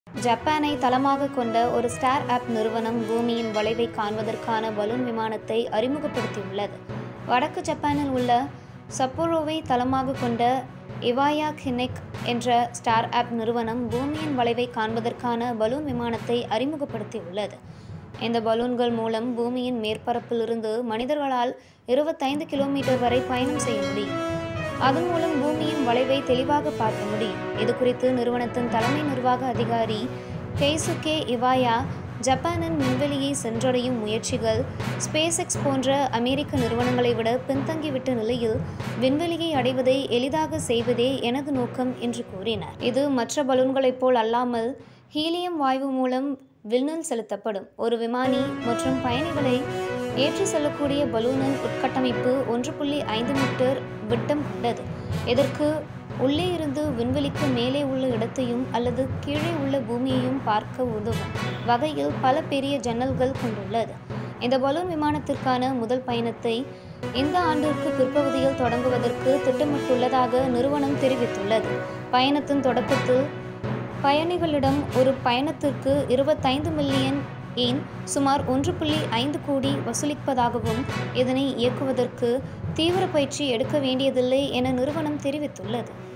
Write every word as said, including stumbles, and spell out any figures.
ஜப்பானை தளமாகக் கொண்ட ஒரு ஸ்டார் ஆப் நிறுவனம் பூமியின் வளைவை காண்பதற்கான பலூன் விமானத்தை அறிமுகப்படுத்தியுள்ளது. வடக்கு ஜப்பானில் உள்ள சப்போரோவை தளமாகக் கொண்ட இவாயா கினெக் என்ற ஸ்டார் ஆப் நிறுவனம் பூமியின் வளைவை காண்பதற்கான பலூன் விமானத்தை அறிமுகப்படுத்தியுள்ளது. இந்த பலூன்கள் மூலம் பூமியின் மேற்பரப்பிலிருந்து மனிதர்களால் இருபத்தைந்து கிலோமீட்டர் வரை பயணம் செய்ய முடியும். அதன் மூலம் பூமியின் வளைவை தெளிவாக பார்க்க முடியும். இதுகுறித்து நிறுவனத்தின் தலைமை நிர்வாக அதிகாரி கெய்சுகே இவாயா, ஜப்பானின் விண்வெளியை சென்றடையும் முயற்சிகள் ஸ்பேஸ் எக்ஸ் போன்ற அமெரிக்க நிறுவனங்களை விட பின்தங்கிவிட்ட நிலையில் விண்வெளியை அடைவதை எளிதாக செய்வதே எனது நோக்கம் என்று கூறினார். இது மற்ற பலூன்களைப் போல் அல்லாமல் ஹீலியம் வாயு மூலம் விண்ணில் செலுத்தப்படும். ஒரு விமானி மற்றும் பயணிகளை ஏற்றி செல்லக்கூடிய பலூனின் உட்கட்டமைப்பு ஒன்று புள்ளி ஐந்து மீட்டர் விட்டம் கொண்டது. இதற்கு உள்ளே இருந்து விண்வெளிக்கு மேலே உள்ள இடத்தையும் அல்லது கீழே உள்ள பூமியையும் பார்க்க உதவும் வகையில் பல பெரிய ஜன்னல்கள் கொண்டுள்ளது. இந்த பலூன் விமானத்திற்கான முதல் பயணத்தை இந்த ஆண்டிற்கு பிற்பகுதியில் தொடங்குவதற்கு திட்டமிட்டுள்ளதாக நிறுவனம் தெரிவித்துள்ளது. பயணத்தின் தொடக்கத்தில் பயணிகளிடம் ஒரு பயணத்திற்கு இருபத்தைந்து மில்லியன் ஏன் சுமார் ஒன்று புள்ளி ஐந்து கோடி வசூலிப்பதாகவும் இதனை இயக்குவதற்கு தீவிர பயிற்சி எடுக்க வேண்டியதில்லை என நிறுவனம் தெரிவித்துள்ளது.